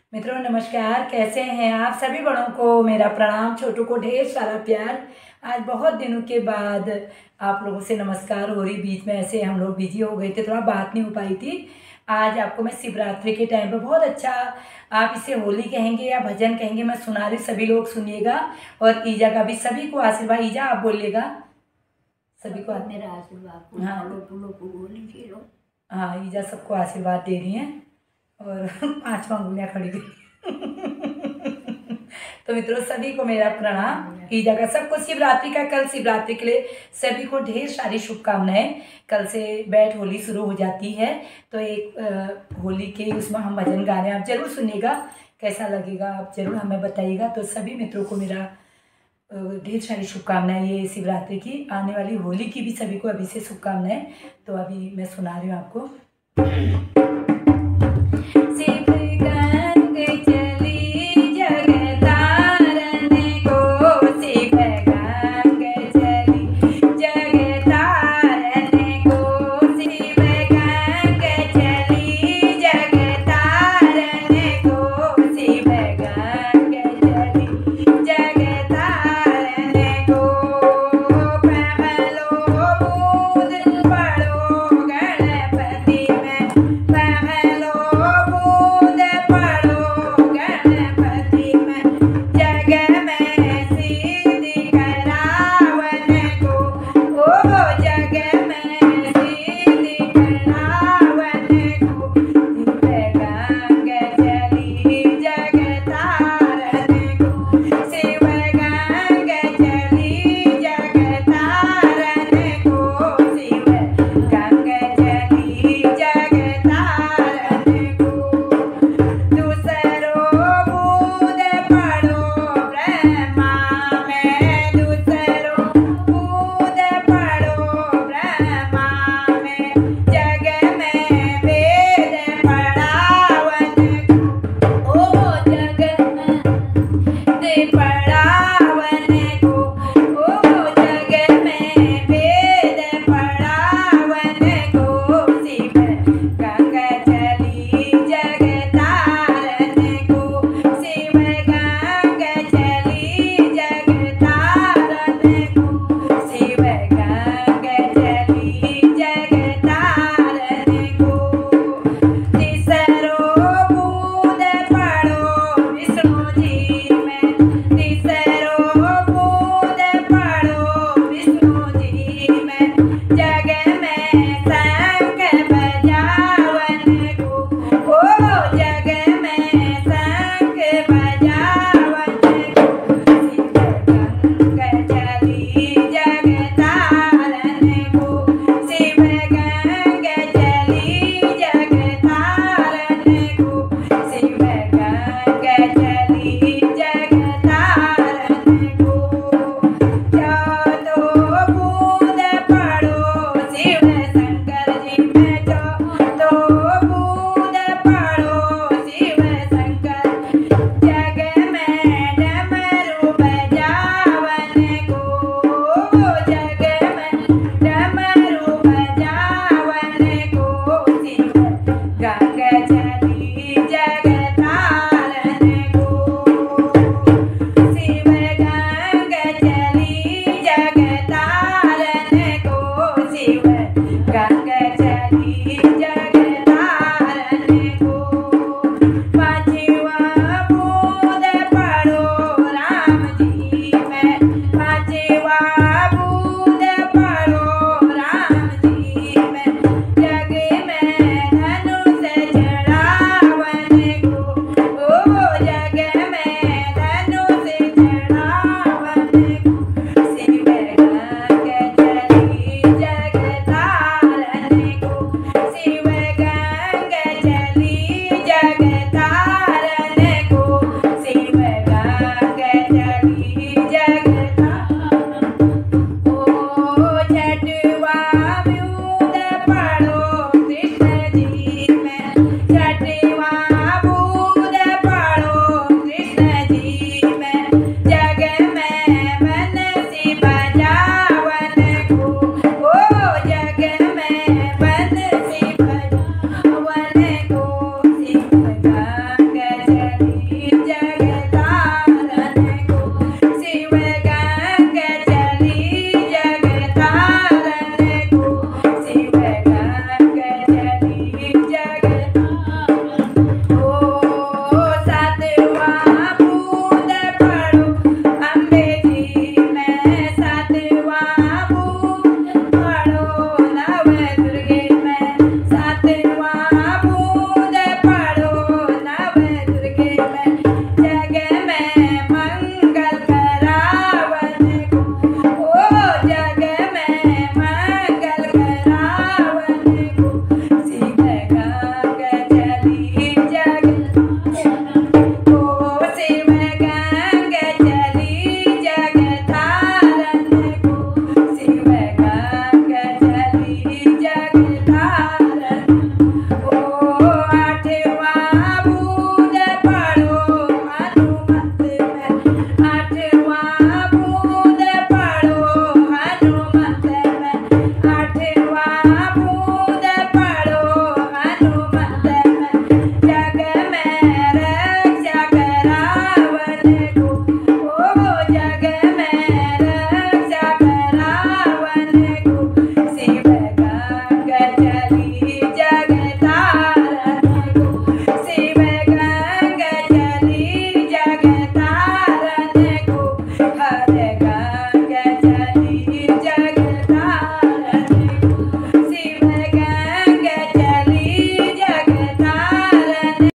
मित्रों नमस्कार, कैसे हैं आप सभी? बड़ों को मेरा प्रणाम, छोटों को ढेर सारा प्यार। आज बहुत दिनों के बाद आप लोगों से नमस्कार हो रही। बीच में ऐसे हम लोग बिजी हो गए थे, थोड़ा बात नहीं हो पाई थी। आज आपको मैं शिवरात्रि के टाइम पे बहुत अच्छा, आप इसे होली कहेंगे या भजन कहेंगे, मैं सुना रही, सभी लोग सुनिएगा। और ईजा का भी सभी को आशीर्वाद। ईजा आप बोलिएगा सभी को मेरा आशीर्वाद। हाँ हाँ, ईजा सबको आशीर्वाद दे रही हैं और 5 अंगुलियाँ खड़ी हुई। तो मित्रों सभी को मेरा प्रणाम। ईजा का सबको शिवरात्रि का, कल शिवरात्रि के लिए सभी को ढेर सारी शुभकामनाएं। कल से बैठ होली शुरू हो जाती है, तो एक होली के उसमें हम भजन गा रहे हैं, आप जरूर सुनिएगा। कैसा लगेगा आप जरूर हमें बताइएगा। तो सभी मित्रों को मेरा ढेर सारी शुभकामनाएं। ये शिवरात्रि की, आने वाली होली की भी सभी को अभी से शुभकामनाएं। तो अभी मैं सुना रही हूँ आपको। जग में